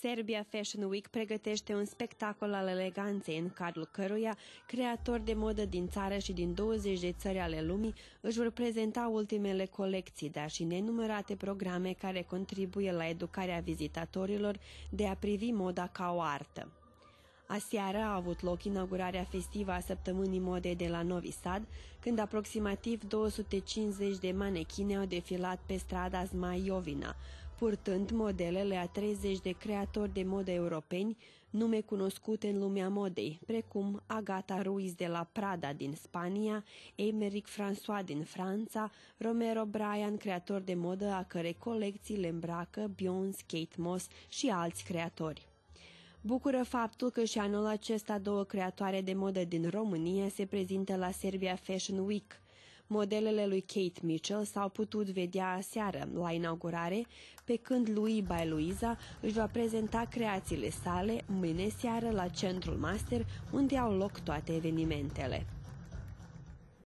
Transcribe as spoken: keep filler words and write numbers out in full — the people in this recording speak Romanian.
Serbia Fashion Week pregătește un spectacol al eleganței în cadrul căruia creatori de modă din țară și din douăzeci de țări ale lumii își vor prezenta ultimele colecții, dar și nenumărate programe care contribuie la educarea vizitatorilor de a privi moda ca o artă. Aseară a avut loc inaugurarea festivă a Săptămânii Modei de la Novi Sad, când aproximativ două sute cincizeci de manechine au defilat pe strada Zmaiovina, purtând modelele a treizeci de creatori de modă europeni, nume cunoscute în lumea modei, precum Agata Ruiz de la Prada din Spania, Aymeric François din Franța, Romero Bryan, creator de modă a cărei colecții le îmbracă Beyoncé, Kate Moss și alți creatori. Bucură faptul că și anul acesta două creatoare de modă din România se prezintă la Serbia Fashion Week. Modelele lui Kate Mitchell s-au putut vedea aseară la inaugurare, pe când Louis by Louisa își va prezenta creațiile sale mâine seară la Centrul Master, unde au loc toate evenimentele.